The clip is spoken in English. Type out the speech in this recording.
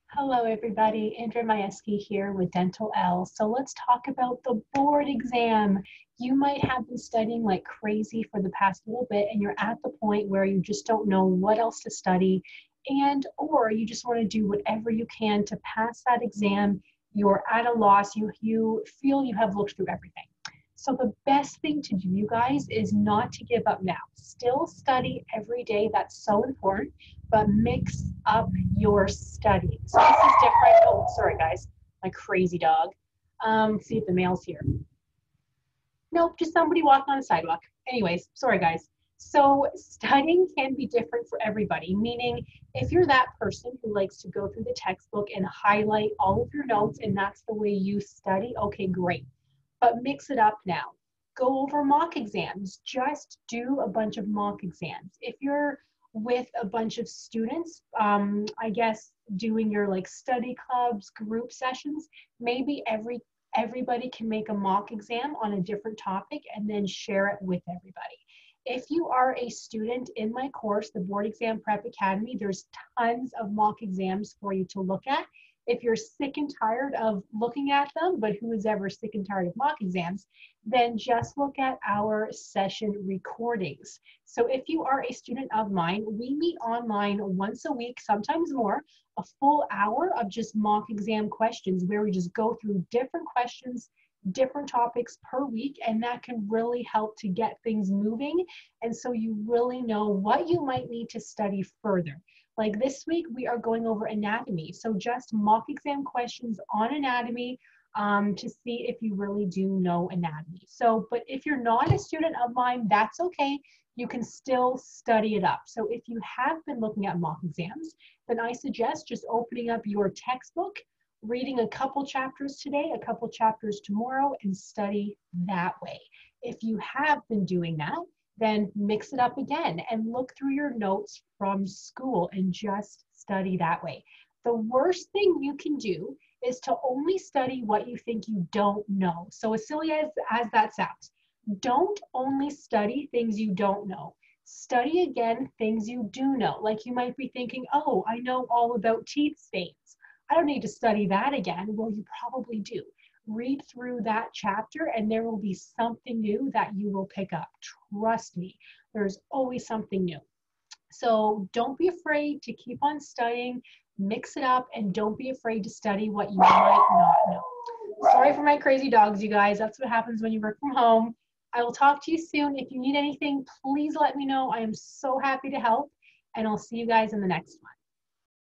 Hello, everybody. Andrea Majewski here with Dental L. So let's talk about the board exam. You might have been studying like crazy for the past little bit, and you're at the point where you just don't know what else to study, or you just want to do whatever you can to pass that exam. You're at a loss. You feel you have looked through everything. So the best thing to do, you guys, is not to give up now. Still study every day. That's so important, but mix up your studying. So this is different. Oh, sorry, guys, my crazy dog. See if the mail's here. Nope, just somebody walking on the sidewalk. Anyways, sorry, guys. So studying can be different for everybody, meaning if you're that person who likes to go through the textbook and highlight all of your notes and that's the way you study, okay, great. But mix it up now. Go over mock exams. Just do a bunch of mock exams. If you're with a bunch of students, I guess doing your like study clubs, group sessions, maybe everybody can make a mock exam on a different topic and then share it with everybody. If you are a student in my course, the Board Exam Prep Academy, there's tons of mock exams for you to look at. If you're sick and tired of looking at them, but who is ever sick and tired of mock exams, then just look at our session recordings. So if you are a student of mine, we meet online once a week, sometimes more, a full hour of just mock exam questions where we just go through different questions, different topics per week, and that can really help to get things moving. And so you really know what you might need to study further. Like this week, we are going over anatomy. So just mock exam questions on anatomy to see if you really do know anatomy. So, but if you're not a student of mine, that's okay. You can still study it up. So if you have been looking at mock exams, then I suggest just opening up your textbook, reading a couple chapters today, a couple chapters tomorrow, and study that way. If you have been doing that, then mix it up again and look through your notes from school and just study that way. The worst thing you can do is to only study what you think you don't know. So as silly as that sounds, don't only study things you don't know. Study again things you do know. Like you might be thinking, oh, I know all about teeth stains. I don't need to study that again. Well, you probably do. Read through that chapter and there will be something new that you will pick up. Trust me, there's always something new. So don't be afraid to keep on studying, mix it up, and don't be afraid to study what you might not know. Sorry for my crazy dogs, you guys. That's what happens when you work from home. I will talk to you soon. If you need anything, please let me know. I am so happy to help, and I'll see you guys in the next one.